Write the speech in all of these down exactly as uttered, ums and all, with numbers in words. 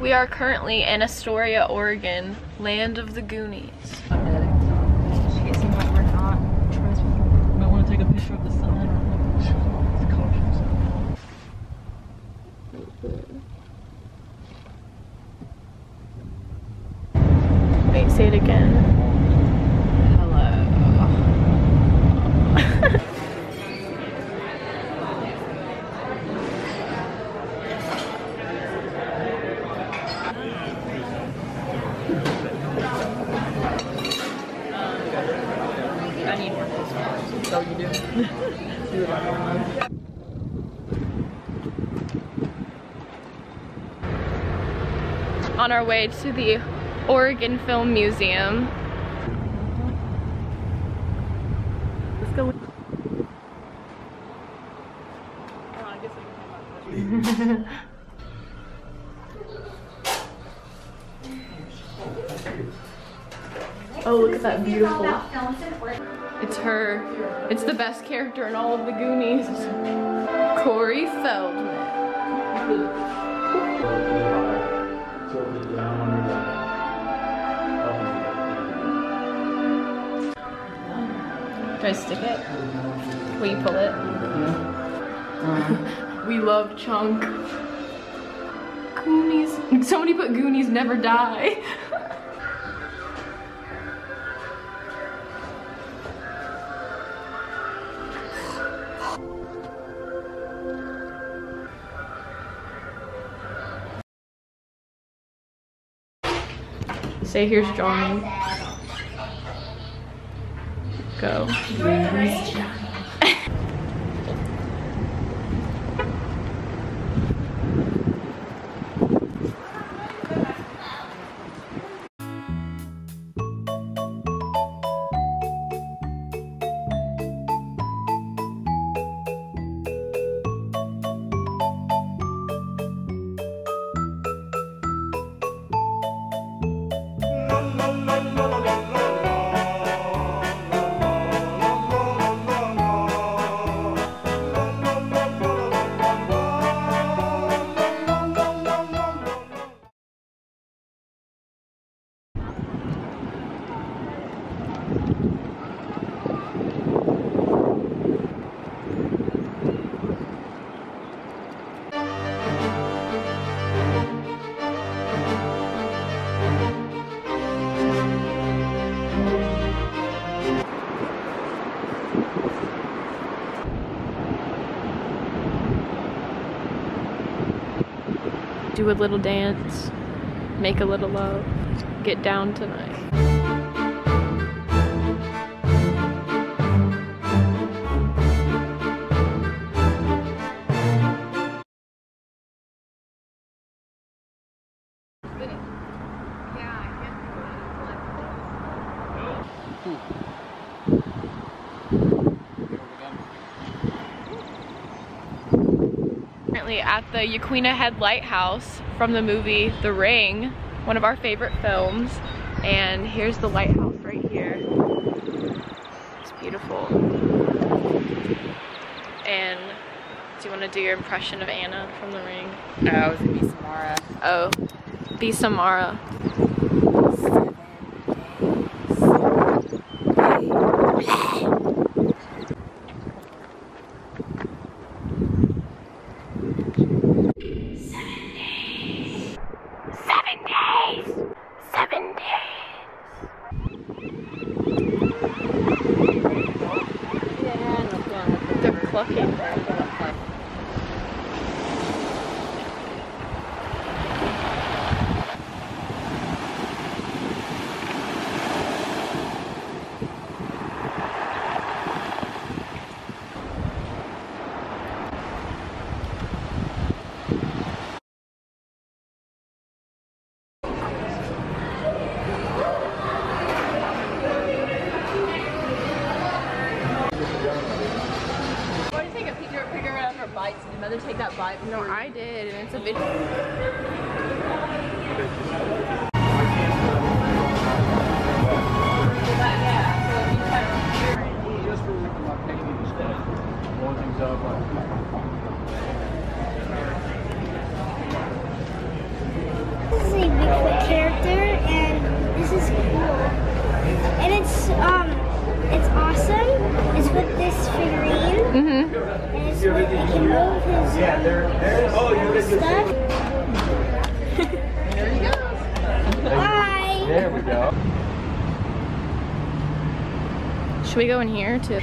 We are currently in Astoria, Oregon, land of the Goonies. Chasing what we're not. Might want to take a picture of the sun. Wait, say it again. Hello. I need more. So you do. Do it like On our way to the Oregon Film Museum. Let's go. Oh, look at that beautiful. It's her. It's the best character in all of the Goonies. Corey Feldman. Try to stick it? Will you pull it? Yeah. We love Chunk. Goonies. Somebody put Goonies Never Die. Say here's Johnny. Go. Do a little dance, make a little love, get down tonight. Currently at the Yaquina Head Lighthouse from the movie The Ring, one of our favorite films, and here's the lighthouse right here. It's beautiful. And do you want to do your impression of Anna from The Ring? Oh, I was gonna be Samara. Oh, be Samara. Clucking. Bites. Did your mother take that bite? No, I did, and it's a video. really Bigfoot character, and this is cool. And it's um, it's awesome. It's with this figurine. Mm-hmm. And it's with, you can move his um, stuff. There you go. Bye. There we go. Should we go in here too?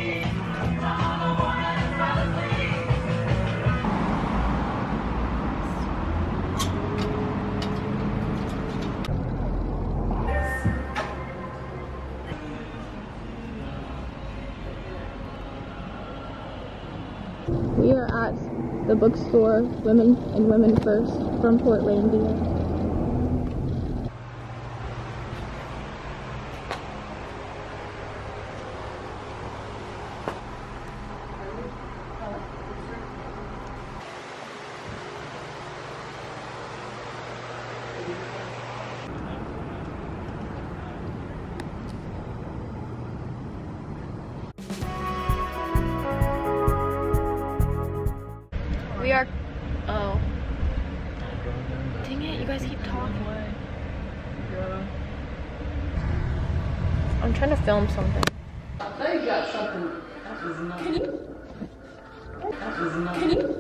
We are at the bookstore Women and Women First from Portlandia. We are, oh. Dang it, you guys keep talking. I'm trying to film something. I thought you got something. That was not. Can you? That was not. Can you?